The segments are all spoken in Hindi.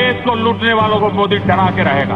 देश को लूटने वालों को मोदी डरा के रहेगा,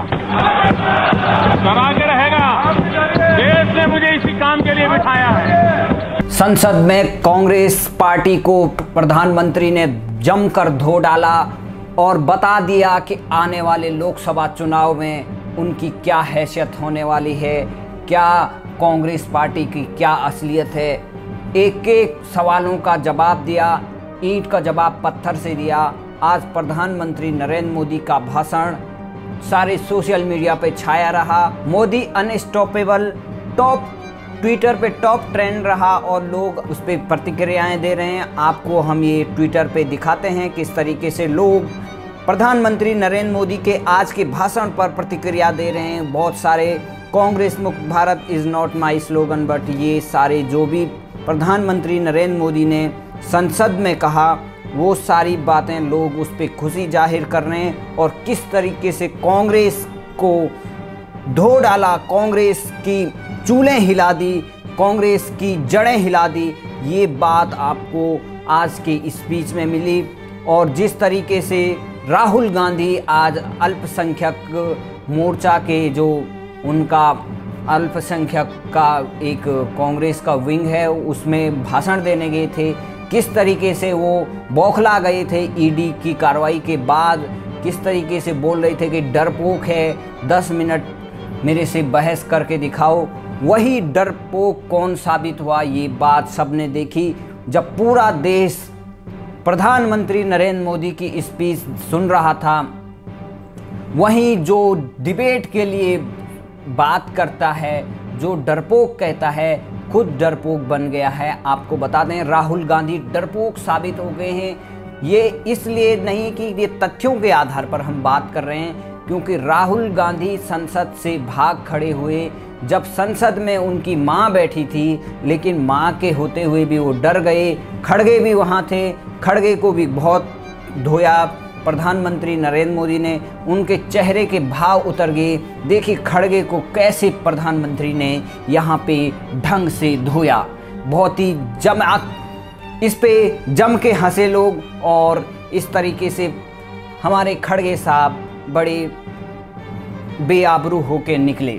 डरा के रहेगा। देश ने मुझे इसी काम के लिए बिठाया है। संसद में कांग्रेस पार्टी को प्रधानमंत्री ने जमकर धो डाला और बता दिया कि आने वाले लोकसभा चुनाव में उनकी क्या हैसियत होने वाली है, क्या कांग्रेस पार्टी की क्या असलियत है। एक एक सवालों का जवाब दिया, ईंट का जवाब पत्थर से दिया। आज प्रधानमंत्री नरेंद्र मोदी का भाषण सारे सोशल मीडिया पे छाया रहा। मोदी अनस्टॉपेबल टॉप ट्विटर पे टॉप ट्रेंड रहा और लोग उस पर प्रतिक्रियाएं दे रहे हैं। आपको हम ये ट्विटर पे दिखाते हैं किस तरीके से लोग प्रधानमंत्री नरेंद्र मोदी के आज के भाषण पर प्रतिक्रिया दे रहे हैं। बहुत सारे कांग्रेस मुक्त Bharat is not my slogan, but ये सारे जो भी प्रधानमंत्री नरेंद्र मोदी ने संसद में कहा वो सारी बातें लोग उस पर खुशी जाहिर कर रहे हैं और किस तरीके से कांग्रेस को धो डाला, कांग्रेस की चूलें हिला दी, कांग्रेस की जड़ें हिला दी। ये बात आपको आज के स्पीच में मिली। और जिस तरीके से राहुल गांधी आज अल्पसंख्यक मोर्चा के जो उनका अल्पसंख्यक का एक कांग्रेस का विंग है उसमें भाषण देने गए थे, किस तरीके से वो बौखला गए थे ईडी की कार्रवाई के बाद, किस तरीके से बोल रहे थे कि डरपोक है, 10 मिनट मेरे से बहस करके दिखाओ। वही डरपोक कौन साबित हुआ, ये बात सबने देखी जब पूरा देश प्रधानमंत्री नरेंद्र मोदी की स्पीच सुन रहा था। वहीं जो डिबेट के लिए बात करता है, जो डरपोक कहता है, खुद डरपोक बन गया है। आपको बता दें राहुल गांधी डरपोक साबित हो गए हैं। ये इसलिए नहीं कि ये तथ्यों के आधार पर हम बात कर रहे हैं, क्योंकि राहुल गांधी संसद से भाग खड़े हुए। जब संसद में उनकी मां बैठी थी, लेकिन मां के होते हुए भी वो डर गए। खड़गे भी वहां थे, खड़गे को भी बहुत धोया प्रधानमंत्री नरेंद्र मोदी ने, उनके चेहरे के भाव उतर गए। देखिए खड़गे को कैसे प्रधानमंत्री ने यहाँ पे ढंग से धोया। बहुत ही इस पे जम के हंसे लोग और इस तरीके से हमारे खड़गे साहब बड़े बेआबरू होके निकले।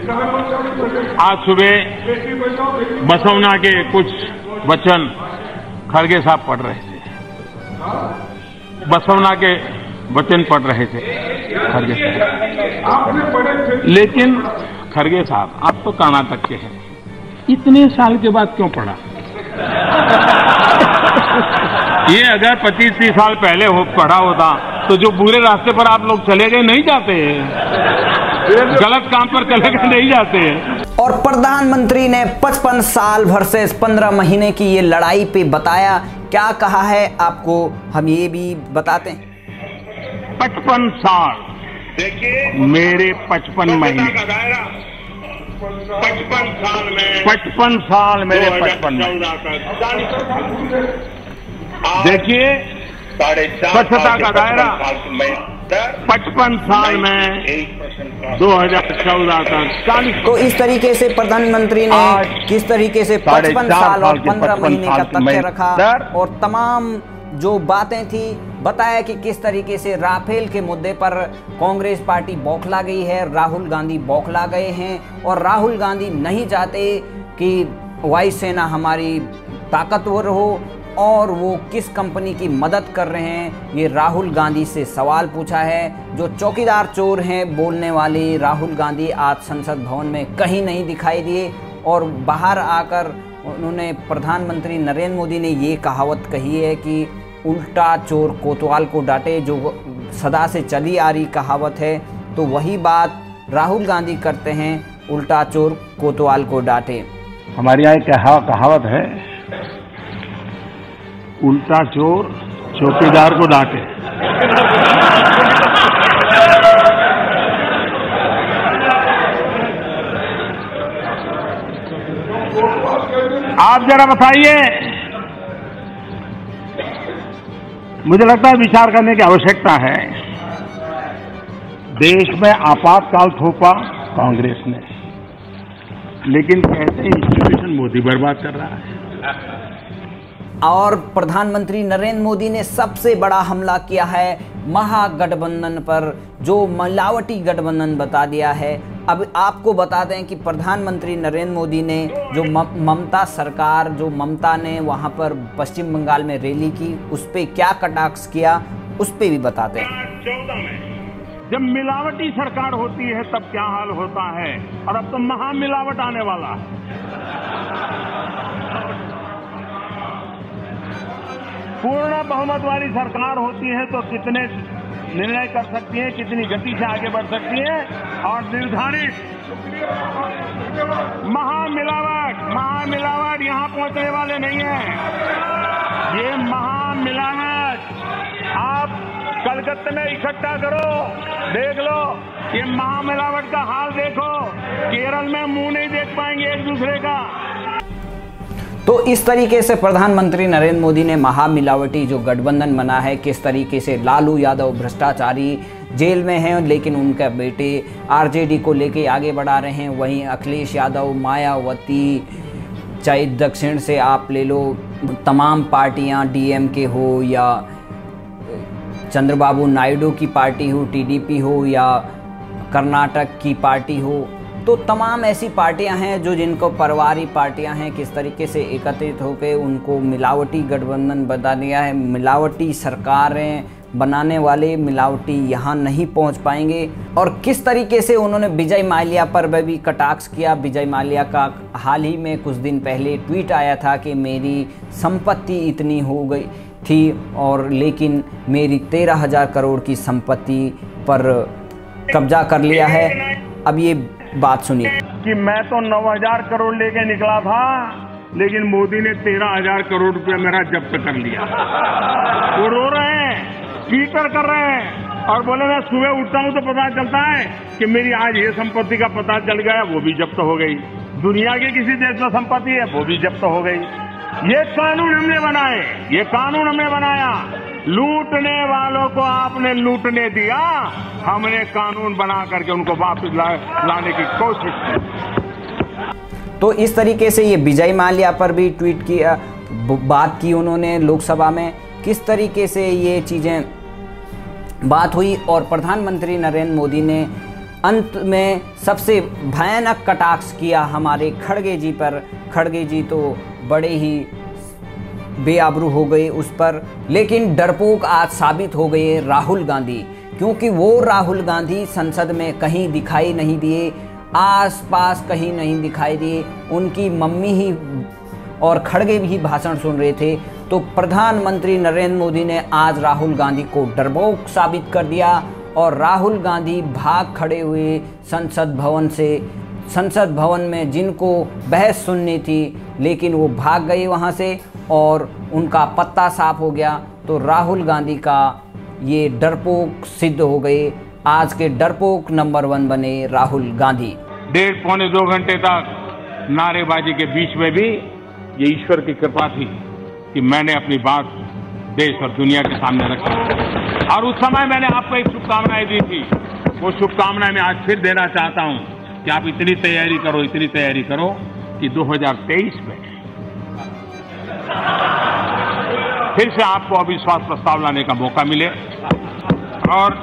आज सुबह बसवना के कुछ वचन खड़गे साहब पढ़ रहे थे, बसवना के वचन पढ़ रहे थे खड़गे साहब। लेकिन खड़गे साहब आप तो कर्नाटक के हैं, इतने साल के बाद क्यों पढ़ा? ये अगर 25-30 साल पहले पढ़ा होता तो जो बुरे रास्ते पर आप लोग चले गए नहीं जाते हैं, गलत काम पर चले गए नहीं जाते हैं। और प्रधानमंत्री ने 55 साल वर्सेस 15 महीने की ये लड़ाई पे बताया। क्या कहा है आपको हम ये भी बताते हैं। 55 साल देखिए, मेरे 55 महीने, 55 साल में 55 साल मेरे 55 देखिए, स्वच्छता का दायरा 55 साल में 2014 तक 40। तो इस तरीके से प्रधानमंत्री ने किस तरीके से 55 साल और 15 महीने का तथ्य रखा और तमाम जो बातें थी बताया कि किस तरीके से राफेल के मुद्दे पर कांग्रेस पार्टी बौखला गई है, राहुल गांधी बौखला गए हैं और राहुल गांधी नहीं चाहते कि वायुसेना हमारी ताकतवर हो और वो किस कंपनी की मदद कर रहे हैं। ये राहुल गांधी से सवाल पूछा है। जो चौकीदार चोर हैं बोलने वाले राहुल गांधी आज संसद भवन में कहीं नहीं दिखाई दिए और बाहर आकर उन्होंने प्रधानमंत्री नरेंद्र मोदी ने ये कहावत कही है कि उल्टा चोर कोतवाल को डांटे, जो सदा से चली आ रही कहावत है। तो वही बात राहुल गांधी करते हैं, उल्टा चोर कोतवाल को डांटे। हमारे यहाँ एक कहावत है, उल्टा चोर चौकीदार को डांटे। आप जरा बताइए, मुझे लगता है विचार करने की आवश्यकता है। देश में आपातकाल थोपा कांग्रेस ने, लेकिन कहते हैं इंस्टीट्यूशन मोदी बर्बाद कर रहा है। और प्रधानमंत्री नरेंद्र मोदी ने सबसे बड़ा हमला किया है महागठबंधन पर, जो मिलावटी गठबंधन बता दिया है। अब आपको बता दें कि प्रधानमंत्री नरेंद्र मोदी ने जो ममता सरकार, जो ममता ने वहां पर पश्चिम बंगाल में रैली की, उस पर क्या कटाक्ष किया, उस पर भी बताते हैं। 2014 में जब मिलावटी सरकार होती है तब क्या हाल होता है, और अब तो महामिलावट आने वाला है। पूर्ण बहुमत वाली सरकार होती है तो कितने निर्णय कर सकती है, कितनी गति से आगे बढ़ सकती है, और निर्धारित महामिलावट यहां पहुंचने वाले नहीं है। ये महामिलावट आप कलकत्ते में इकट्ठा करो, देख लो, ये महामिलावट का हाल देखो। केरल में मुंह नहीं देख पाएंगे एक दूसरे का। तो इस तरीके से प्रधानमंत्री नरेंद्र मोदी ने महामिलावटी जो गठबंधन बना है, किस तरीके से लालू यादव भ्रष्टाचारी जेल में हैं, लेकिन उनके बेटे आरजेडी को लेके आगे बढ़ा रहे हैं। वहीं अखिलेश यादव, मायावती, चाहे दक्षिण से आप ले लो, तमाम पार्टियां, डीएमके हो या चंद्रबाबू नायडू की पार्टी हो, टीडीपी हो या कर्नाटक की पार्टी हो, तो तमाम ऐसी पार्टियां हैं जो जिनको परिवारी पार्टियां हैं, किस तरीके से एकत्रित होकर उनको मिलावटी गठबंधन बता दिया है। मिलावटी सरकारें बनाने वाले मिलावटी यहाँ नहीं पहुँच पाएंगे। और किस तरीके से उन्होंने विजय माल्या पर भी कटाक्ष किया। विजय माल्या का हाल ही में कुछ दिन पहले ट्वीट आया था कि मेरी संपत्ति इतनी हो गई थी, और लेकिन मेरी 13,000 करोड़ की संपत्ति पर कब्जा कर लिया है। अब ये बात सुनिए कि मैं तो 9,000 करोड़ लेके निकला था, लेकिन मोदी ने 13,000 करोड़ रुपया मेरा जब्त कर लिया। वो रो रहे हैं, ट्वीटर कर रहे हैं, और बोले मैं सुबह उठता हूं तो पता चलता है कि मेरी आज ये संपत्ति का पता चल गया, वो भी जब्त हो गई। दुनिया के किसी देश में संपत्ति है, वो भी जब्त हो गई। ये कानून हमने बनाए, ये कानून हमने बनाया। लूटने वालों को आपने लूटने दिया, हमने कानून बना करके उनको वापस लाने की कोशिश की। तो इस तरीके से ये विजय माल्या पर भी ट्वीट किया, बात की उन्होंने लोकसभा में, किस तरीके से ये चीज़ें बात हुई। और प्रधानमंत्री नरेंद्र मोदी ने अंत में सबसे भयानक कटाक्ष किया हमारे खड़गे जी पर। खड़गे जी तो बड़े ही बेआबरू हो गए उस पर, लेकिन डरपोक आज साबित हो गए राहुल गांधी, क्योंकि वो राहुल गांधी संसद में कहीं दिखाई नहीं दिए, आसपास कहीं नहीं दिखाई दिए। उनकी मम्मी ही और खड़गे भी भाषण सुन रहे थे। तो प्रधानमंत्री नरेंद्र मोदी ने आज राहुल गांधी को डरपोक साबित कर दिया, और राहुल गांधी भाग खड़े हुए संसद भवन से। संसद भवन में जिनको बहस सुननी थी, लेकिन वो भाग गए वहाँ से और उनका पत्ता साफ हो गया। तो राहुल गांधी का ये डरपोक सिद्ध हो गए। आज के डरपोक नंबर 1 बने राहुल गांधी। 1.5-2 घंटे तक नारेबाजी के बीच में भी ये ईश्वर की कृपा थी कि मैंने अपनी बात देश और दुनिया के सामने रखी, और उस समय मैंने आपको एक शुभकामनाएं दी थी। वो शुभकामनाएं मैं आज फिर देना चाहता हूं कि आप इतनी तैयारी करो कि 2023 में फिर से आपको अविश्वास प्रस्ताव लाने का मौका मिले। और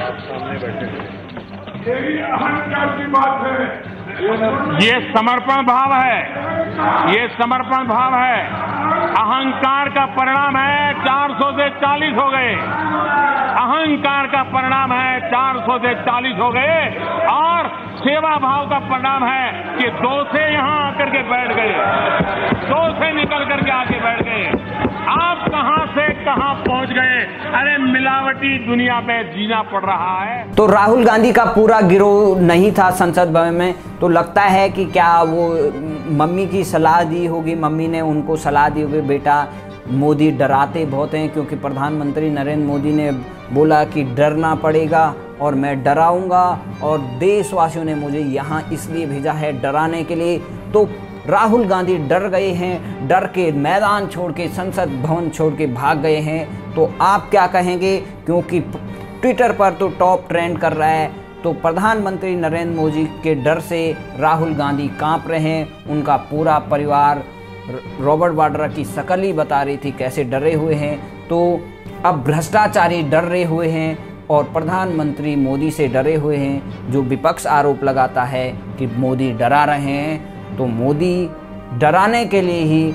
ये समर्पण भाव है, ये समर्पण भाव है। अहंकार का परिणाम है 400 से 40 हो गए। अहंकार का परिणाम है 400 से 40 हो गए, और सेवा भाव का परिणाम है कि 2 से यहां आकर के बैठ गए, 2 से निकल करके आके बैठ गए। आप कहां से कहां पहुंच गए। अरे मिलावटी दुनिया में जीना पड़ रहा है। तो राहुल गांधी का पूरा गिरोह नहीं था संसद भवन में, तो लगता है कि क्या वो मम्मी की सलाह दी होगी, मम्मी ने उनको सलाह दी होगी, बेटा मोदी डराते बहुत हैं, क्योंकि प्रधानमंत्री नरेंद्र मोदी ने बोला कि डरना पड़ेगा और मैं डराऊंगा, और देशवासियों ने मुझे यहाँ इसलिए भेजा है डराने के लिए। तो राहुल गांधी डर गए हैं, डर के मैदान छोड़ के, संसद भवन छोड़ के भाग गए हैं। तो आप क्या कहेंगे, क्योंकि ट्विटर पर तो टॉप ट्रेंड कर रहा है। तो प्रधानमंत्री नरेंद्र मोदी के डर से राहुल गांधी कांप रहे हैं, उनका पूरा परिवार रॉबर्ट वाड्रा की शक्ल ही बता रही थी कैसे डरे हुए हैं। तो अब भ्रष्टाचारी डर रहे हुए हैं और प्रधानमंत्री मोदी से डरे हुए हैं। जो विपक्ष आरोप लगाता है कि मोदी डरा रहे हैं, तो मोदी डराने के लिए ही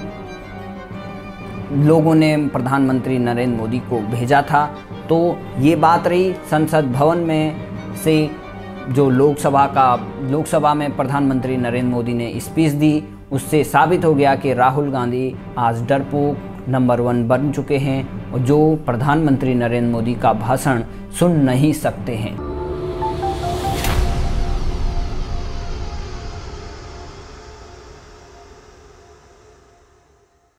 लोगों ने प्रधानमंत्री नरेंद्र मोदी को भेजा था। तो ये बात रही संसद भवन में से जो लोकसभा में प्रधानमंत्री नरेंद्र मोदी ने स्पीच दी, उससे साबित हो गया कि राहुल गांधी आज डरपोक नंबर 1 बन चुके हैं और जो प्रधानमंत्री नरेंद्र मोदी का भाषण सुन नहीं सकते हैं।